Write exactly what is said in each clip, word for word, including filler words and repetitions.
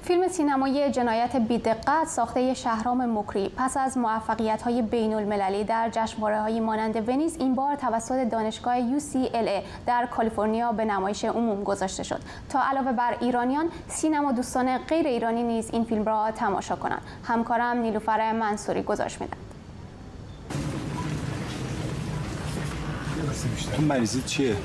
فیلم سینمایی جنایت بی‌دقت ساخته شهرام مکری پس از موفقیت‌های بین‌المللی در جشنواره‌های مانند ونیز این بار توسط دانشگاه یو سی ال ای در کالیفرنیا به نمایش عموم گذاشته شد تا علاوه بر ایرانیان سینما دوستان غیر ایرانی نیز این فیلم را تماشا کنند. همکارم نیلوفر منصوری گزارش می‌دهد. مریضی چیه؟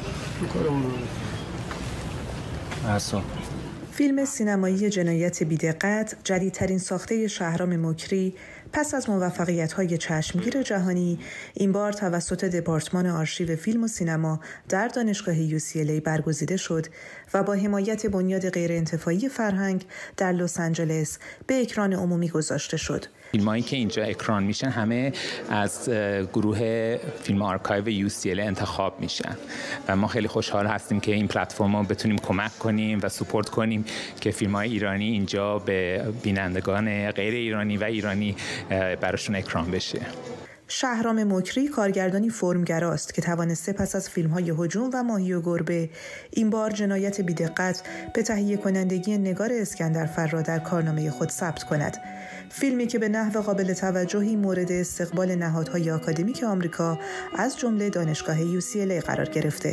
اصلا فیلم سینمایی جنایت بی‌دقت جدیدترین ساخته شهرام مکری پس از موفقیت‌های چشمگیر جهانی این بار توسط دپارتمان آرشیو فیلم و سینما در دانشگاه یو سی ال ای برگزیده شد و با حمایت بنیاد غیرانتفاعی فرهنگ در لس آنجلس به اکران عمومی گذاشته شد. فیلمایی که اینجا اکران میشن همه از گروه فیلم آرکایو یو سی ال ای انتخاب میشن و ما خیلی خوشحال هستیم که این پلتفرم رو بتونیم کمک کنیم و سپورت کنیم که فیلم‌های ایرانی اینجا به بینندگان غیر ایرانی و ایرانی براشون اکران بشه. شهرام مکری کارگردانی فرمگراست که توانسته پس از فیلم‌های هجوم و ماهی و گربه این بار جنایت بی‌دقت به تهیه کنندگی نگار اسکندرفر را در کارنامه خود ثبت کند. فیلمی که به نحو قابل توجهی مورد استقبال نهادهای آکادمیک آمریکا از جمله دانشگاه یو سی ال ای قرار گرفته.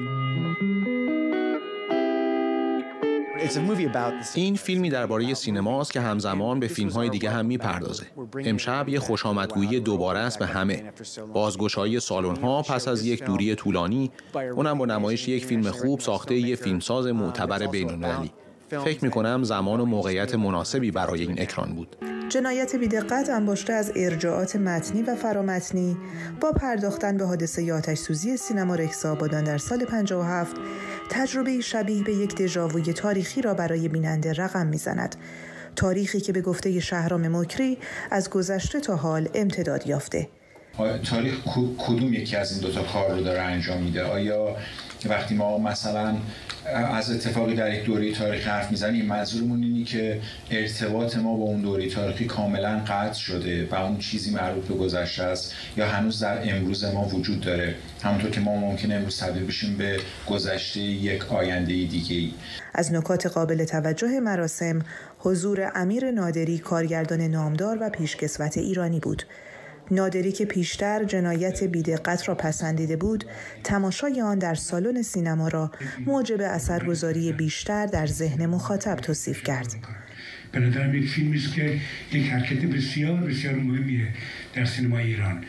این فیلمی درباره سینماست که همزمان به فیلم‌های دیگه هم می‌پردازه. امشب یه خوشامدگویی دوباره است به همه. بازگشایی سالن‌ها پس از یک دوری طولانی، اونم با نمایش یک فیلم خوب ساخته یه فیلمساز معتبر بین‌المللی. فکر می‌کنم زمان و موقعیت مناسبی برای این اکران بود. جنایت بی‌دقت انباشته از ارجاعات متنی و فرامتنی با پرداختن به حادثه آتش‌سوزی سینما رکس آبادان در سال پنجاه و هفت تجربه شبیه به یک دژاووی تاریخی را برای بیننده رقم می‌زند. تاریخی که به گفته شهرام مکری از گذشته تا حال امتداد یافته. تاریخ کدوم یکی از این دوتا کار رو داره انجام میده؟ آیا وقتی ما مثلا از اتفاقی در یک دوره تاریخی حرف میزنیم منظورمون اینه که ارتباط ما با اون دوره تاریخی کاملا قطع شده و اون چیزی مربوط به گذشته است یا هنوز در امروز ما وجود داره، همونطور که ما ممکنه امروز تبدیل بشیم به گذشته یک آینده دیگه‌ای. از نکات قابل توجه مراسم حضور امیر نادری کارگردان نامدار و پیشکسوت ایرانی بود. نادری که پیشتر جنایت بی‌دقت را پسندیده بود، تماشای آن در سالن سینما را موجب اثرگذاری بیشتر در ذهن مخاطب توصیف کرد. به نظرم یک فیلمی است که یک حرکت بسیار بسیار مهمیه در سینما ایران.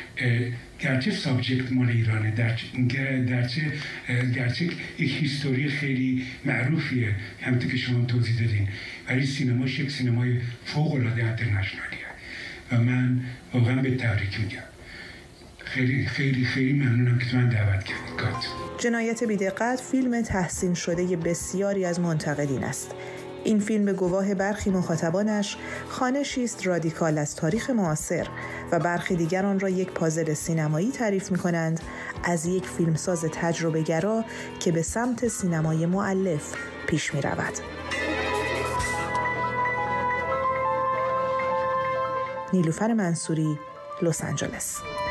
گرچه سابجکت مال ایرانه، در گرچه گرچه یک هیستوری خیلی معروفیه همونطور که شما توضیح دادین، ولی سینماش یک سینمای فوق العاده اینترنشنالیه و من واقعا به تبریک میگم. خیلی خیلی خیلی ممنونم که من دعوت کردید. جنایت بی‌دقت فیلم تحسین شده بسیاری از منتقدین است. این فیلم به گواه برخی مخاطبانش خوانشی است رادیکال از تاریخ معاصر و برخی دیگر آن را یک پازل سینمایی تعریف می‌کنند از یک فیلمساز تجربه‌گرا که به سمت سینمای مؤلف پیش می‌رود. نیلوفر منصوری، لس آنجلس.